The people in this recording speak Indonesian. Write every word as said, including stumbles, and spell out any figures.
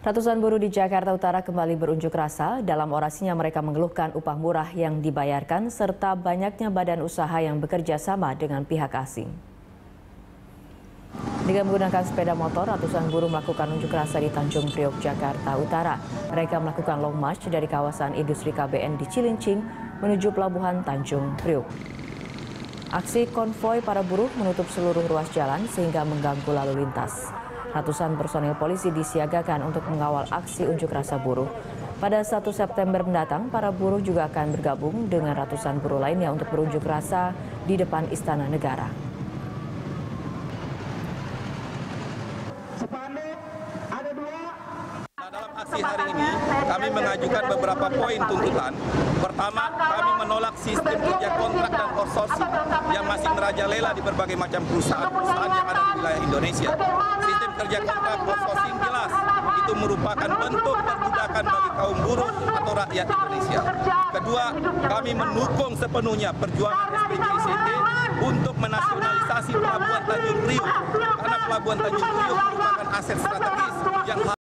Ratusan buruh di Jakarta Utara kembali berunjuk rasa. Dalam orasinya mereka mengeluhkan upah murah yang dibayarkan serta banyaknya badan usaha yang bekerja sama dengan pihak asing. Dengan menggunakan sepeda motor, ratusan buruh melakukan unjuk rasa di Tanjung Priok, Jakarta Utara. Mereka melakukan long march dari kawasan industri K B N di Cilincing menuju pelabuhan Tanjung Priok. Aksi konvoi para buruh menutup seluruh ruas jalan sehingga mengganggu lalu lintas. Ratusan personil polisi disiagakan untuk mengawal aksi unjuk rasa buruh. Pada satu September mendatang, para buruh juga akan bergabung dengan ratusan buruh lainnya untuk berunjuk rasa di depan Istana Negara. Nah, dalam aksi hari ini, kami mengajukan beberapa poin tuntutan. Pertama, kami menolak sistem kerja kontrak dan outsourcing yang masih merajalela di berbagai macam perusahaan-perusahaan yang ada di wilayah Indonesia. Sistem kerja kontrak outsourcing jelas itu merupakan bentuk perbudakan bagi kaum buruh atau rakyat Indonesia. Kedua, kami mendukung sepenuhnya perjuangan S P J I C T untuk menasionalisasi Pelabuhan Tanjung Priok karena Pelabuhan Tanjung Priok merupakan aset strategis